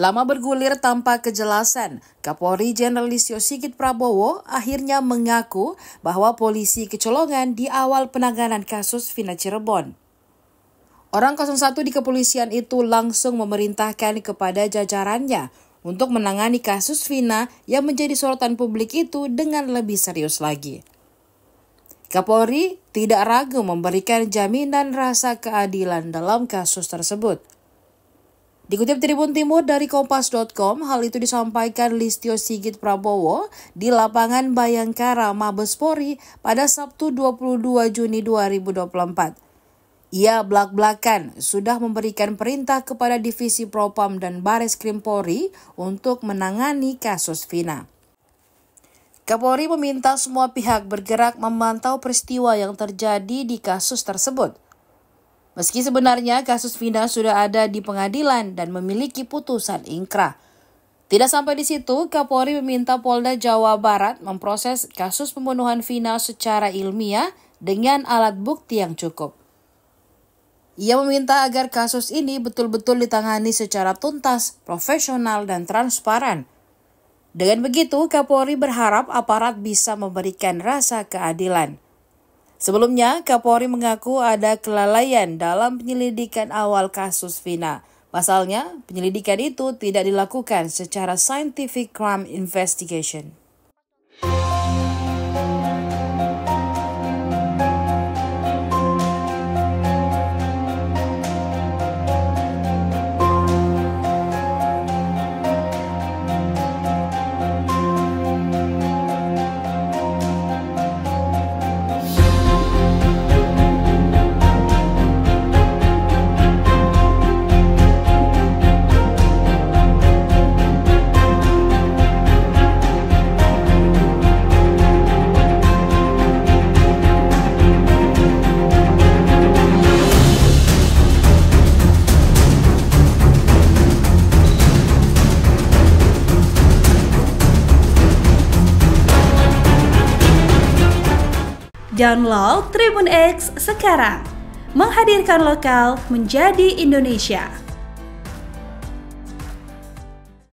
Lama bergulir tanpa kejelasan, Kapolri Jenderal Listio Sigit Prabowo akhirnya mengaku bahwa polisi kecolongan di awal penanganan kasus Vina Cirebon. Orang 01 di kepolisian itu langsung memerintahkan kepada jajarannya untuk menangani kasus Vina yang menjadi sorotan publik itu dengan lebih serius lagi. Kapolri tidak ragu memberikan jaminan rasa keadilan dalam kasus tersebut. Dikutip Tribun Timur dari Kompas.com, hal itu disampaikan Listio Sigit Prabowo di lapangan Bayangkara Mabes Polri pada Sabtu 22 Juni 2024. Ia blak-blakan sudah memberikan perintah kepada Divisi Propam dan Bareskrim Polri untuk menangani kasus Vina. Kapolri meminta semua pihak bergerak memantau peristiwa yang terjadi di kasus tersebut. Meski sebenarnya kasus Vina sudah ada di pengadilan dan memiliki putusan ingkrah. Tidak sampai di situ, Kapolri meminta Polda Jawa Barat memproses kasus pembunuhan Vina secara ilmiah dengan alat bukti yang cukup. Ia meminta agar kasus ini betul-betul ditangani secara tuntas, profesional, dan transparan. Dengan begitu, Kapolri berharap aparat bisa memberikan rasa keadilan. Sebelumnya, Kapolri mengaku ada kelalaian dalam penyelidikan awal kasus Vina. Pasalnya, penyelidikan itu tidak dilakukan secara scientific crime investigation. Download Tribun X sekarang, menghadirkan lokal menjadi Indonesia.